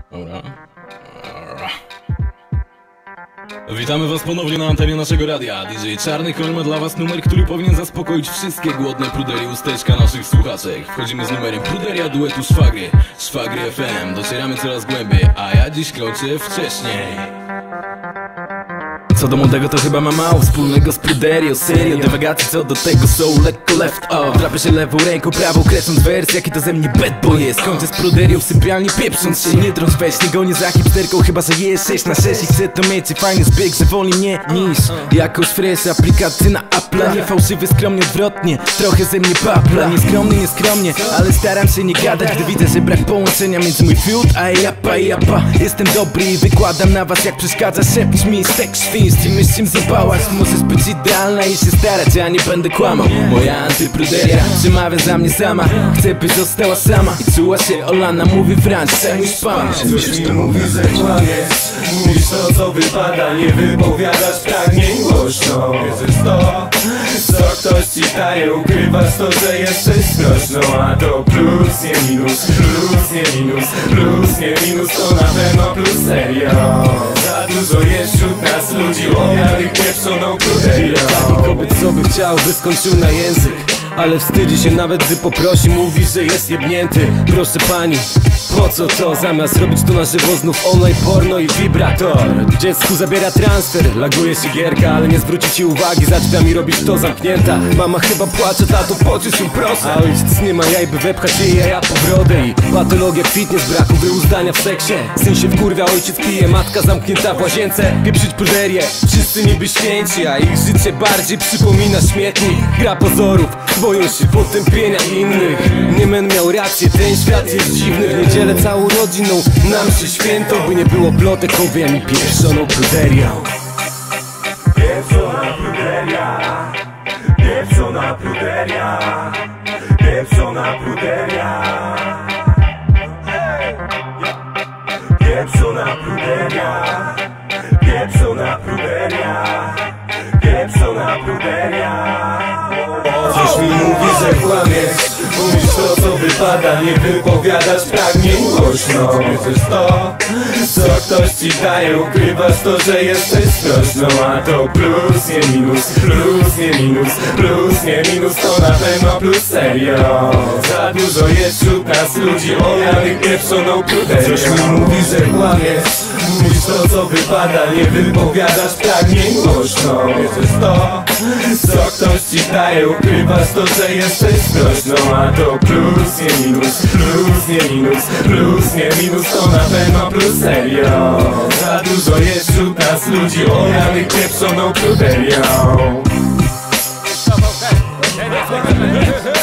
Dobra. Witamy was ponownie na antenie naszego radia. DJ Czarny Koń ma dla was numer, który powinien zaspokoić wszystkie głodne pruderie usteczka naszych słuchaczek. Wchodzimy z numerem Pruderia duetu Szwagry, Szwagry FM. Docieramy coraz głębiej, a ja dziś kroczę wcześniej. Co do młodego to chyba ma mało wspólnego z pruderią. Serio, dywagacje co do tego są lekko left off. Drapę się lewą ręką, prawą kresząc wers, jaki to ze mnie bad boy jest. Kończę z pruderią w sypialni, pieprząc się. Nie trąc weź, nie gonię za hipsterką, chyba że jest 6 na 6 i chcę to mieć i fajny zbieg, że woli mnie niż jakąś fresh aplikację na Apple'a. Nie fałszywy, skromnie, odwrotnie, trochę ze mnie papla. Nieskromny, nieskromnie, ale staram się nie gadać, gdy widzę, że brak połączenia między mój fiut a japa i japa. Jestem dobry i wykładam na was jak przeszkadza. Szepcz mi seks świństw i myśl czym zabałaś. Możesz być idealna i się starać, ja nie będę kłamał. Moja antypruderia przemawia za mnie sama. Chcę byś została sama i czuła się olana. Mówi Franc, przemyśl pan. Coś mi mówi, że kłamiesz. Mówisz to co wypada, nie wypowiadasz pragnień głośno. Wierzysz to, co ktoś ci daje. Ukrywasz to, że jesteś sprośną. A to plus, nie minus, plus, nie minus, plus, nie minus. To na pewno plus, serio. Za dużo jest wśród nas ludzi owianych pieprzoną pruderią. Taki kobiet co by chciał, by skończył na język, ale wstydzi się nawet, gdy poprosi. Mówi, że jest jebnięty. Proszę pani, po co to? Zamiast robić to na żywo znów online porno i wibrator. Dziecku zabiera transfer, laguje się gierka, ale nie zwróci ci uwagi, za drzwiami robisz to zamknięta. Mama chyba płacze, tato pocisz ją proszę. A ojciec nie ma jaj, by wepchać jej jaja po brodę. I patologia kwitnie z braku wyuzdania w seksie. Syn się wkurwia, ojciec pije, matka zamknięta w łazience. Pieprzyć pruderię, wszyscy niby święci, a ich życie bardziej przypomina śmietnik. Gra pozorów, boją się potępienia innych. Niemen miał rację, ten świat jest dziwny. W niedzielę całą rodziną nam się święto, by nie było plotek, owiem i pieprzoną pruderią. Pieprzona pruderia, pieprzona pruderia, pieprzona pruderia, pieprzona pruderia, pieprzona pruderia, pieprzona pruderia. Coś mi mówi, że kłamiesz. Mówisz to co wypada, nie wypowiadasz pragnień głośno. Wierzysz to, co ktoś ci daje. Ukrywasz to, że jesteś sprośną. A to plus, nie minus, plus, nie minus, plus, nie minus. To na pewno plus, serio. Za dużo jest wśród nas ludzi owianych pieprzoną pruderią. Coś mi mówi, że kłamiesz. Mówisz to co wypada, nie wypowiadasz pragnień głośno. Wierzysz to, co ktoś ci daje. Ukrywasz to, że jesteś sprośną. A to plus, nie minus, plus, nie minus, plus, nie minus. To na pewno plus, serio. Za dużo jest wśród nas ludzi owianych pieprzoną pruderią.